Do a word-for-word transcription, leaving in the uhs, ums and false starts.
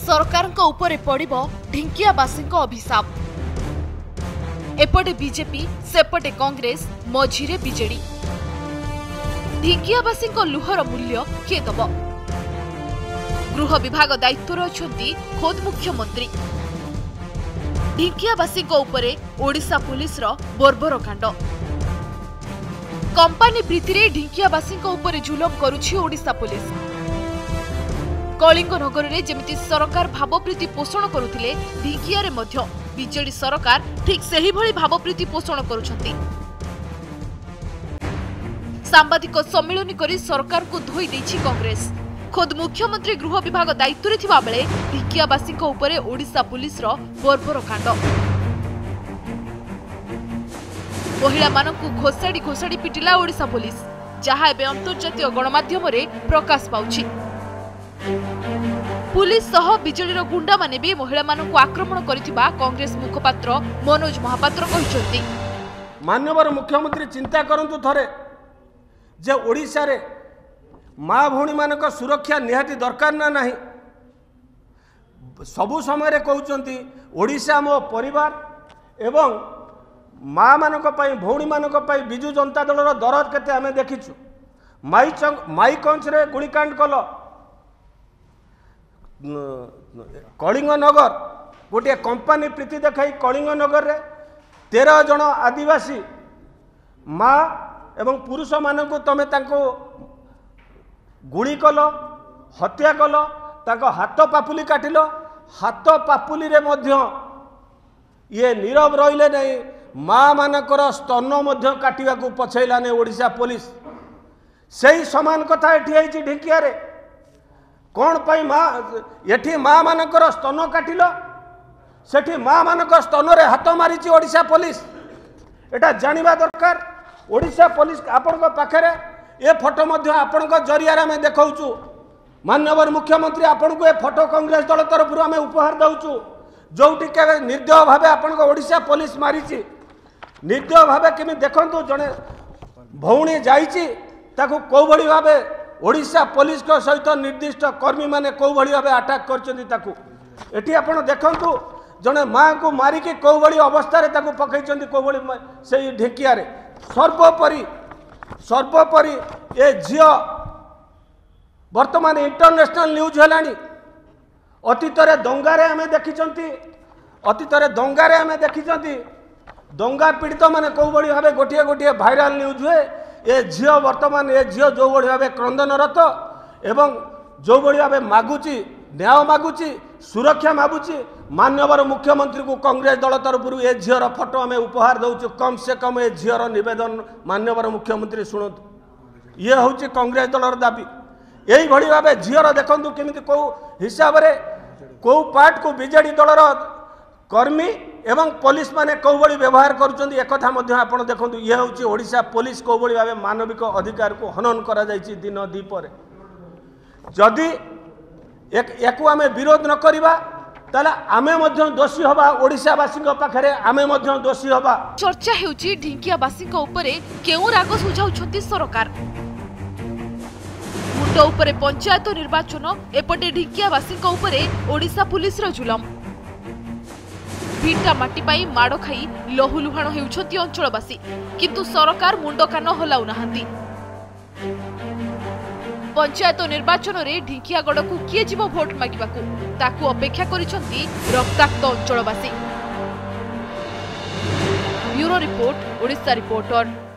सरकार को ऊपर पड़िबो ढिंकियावासी अभिशाप। एपटे बीजेपी सेपटे कांग्रेस मझिरे बीजेडी। ढिंकियावासी लुहर मूल्य किए दब? गृह विभाग दायित्व अछंती खोद मुख्यमंत्री। ढिंकियावासी उपरे ओडिशा पुलिस रो बर्बर कांड। कंपानी प्रीति ढिंकियावासी उपरे जुलम करुछि ओडिशा पुलिस। कलिंग नगर में जमिति सरकार भावप्रीति पोषण करुथिले ढिंकियारे मध्य बीजेडी सरकार ठीक सेही भली भावप्रीति पोषण करुछंती। सांबादिक सम्मेलन करी सरकार को धोई देछि कांग्रेस। खुद मुख्यमंत्री गृह विभाग दायित्व थिबा बेले ढिंकियावासी उपरे ओडिशा पुलिस रो बर्बर कांड। महिला मानकु घोषाड़ी घोषाड़ी पिटिला ओडिशा पुलिस, जहा एबे अंतर्जातीय गणमाध्यम रे प्रकाश पाउछि। पुलिस सह बीजेडी गुंडा माने भी महिला मानकु आक्रमण करिथिबा कांग्रेस मुखपात्र मनोज महापात्र कहिसंती। माननीय मुख्यमंत्री चिंता करंतु थरे जे ओडिशा रे माँ भौणी मानक सुरक्षा निहाती दरकार ना नहीं। सबु समय रे कहउचंती ओडिशा मो परिवार एवं माँ मानक पई भौणी मानक पई बिजु जनता दल रो दरद केते हमें देखिछु। माई माई कंच रे गुणीकांड कल, कलिंग नगर गोटे कंपानी प्रीति देखाई कलिंग नगर रे तेरह जन आदिवासी माँ एवं पुरुष मानक तमे तांको गुड़ी कल, हत्या कल, तांको हाथ पापुली काटिल। हाथ पापुली रे मध्य ये नीरव रहिले नहीं। माँ मानकर स्तन मध्य काटिबा को पछैला ने ओडिशा पुलिस। सही समान कथा एठी आइछि ढिंकिया रे। कौन पाई माँ एठी माँ मानकर स्तन काटिल, सेठी माँ मानकर स्तन रे हाथ मारिछि ओडिशा पुलिस। एटा जानिबा दरकार। ओडिशा पुलिस आपण पाखरे ए फोटो मध्य आपण जरिया में देखाऊँ। माननीय मुख्यमंत्री आपण को ए फोटो कांग्रेस दल तरफ आम उपहार दउचु, जोटी के निर्दय भाव आपण ओडिशा पुलिस मारिछि। निर्दय भाव केमी देखंतु जने भौणी जाइछि ताकू को भली भावे ओडिशा पुलिस को सहित निर्दिष्ट कर्मी माने को भली भावे अटैक करछन्ती। ताकू एठी आपण देखंतु जने माँ को मारिकी को भली अवस्था रे ताकू पकैछन्ती को भली सेही ढेकिया रे। सर्वोपरि सर्वोपरि ए झियो वर्तमान इंटरनेशनल न्यूज हेलानी। अतीत रे दंगारे आमे देखिछन्ती, अतीत रे दंगारे आमे देखिछन्ती दंगा पीड़ित माने को भली भावे गोटिए गोटिए भाइराल न्यूज हुए। ए झियो वर्तमान ए झियो जो भली भावे क्रंदनरत एवं जो भली भावे मागुची न्याय मागुची सुरक्षा मागुची। माननीय मुख्यमंत्री को कांग्रेस दल तरफ ए झीर फोटो आम उपहार दउचु। कम से कम ए झीर निवेदन माननीय मुख्यमंत्री शुणुतु। ये हूँ कांग्रेस दलर दाबी। यही भली भाव झीर देखु केमिति कौ हिसाब रे कौ पार्ट को बीजेडी दलर कर्मी एवं पुलिस माने कौ भली व्यवहार करुचंदी एक कथा मध्य आपण देखंतु। ये हूँ ओडिशा पुलिस कौ भली भाव मानविक अधिकार को हनन करा जायछि दिन दीपर। जदि एक एक आमे विरोध न करिबा ताला आमे मध्य दोषी हबा। ओडिशावासी पाखरे आमे मध्य दोषी हबा। चर्चा हेउची ढिंकियावासी उपरे केउ राग सुझाउछंती सरकार। मुंड उपरे पंचायत निर्वाचन, एपटे ढिंकियावासी उपरे ओडिशा पुलिस रो जुलम। भिटा माटी पाई माड़ खाई लहुलुहाण हेउछंती अंचलवासी, किंतु सरकार मुंड कान हलाउ नाहंती। पंचायत निर्वाचन रे ढिंकियागढ़ को किए जीव भोट मागिबाकू ताकू अपेक्षा करिसंती रक्ताक्त अंचलवासी। Bureau report, Odisha reporter.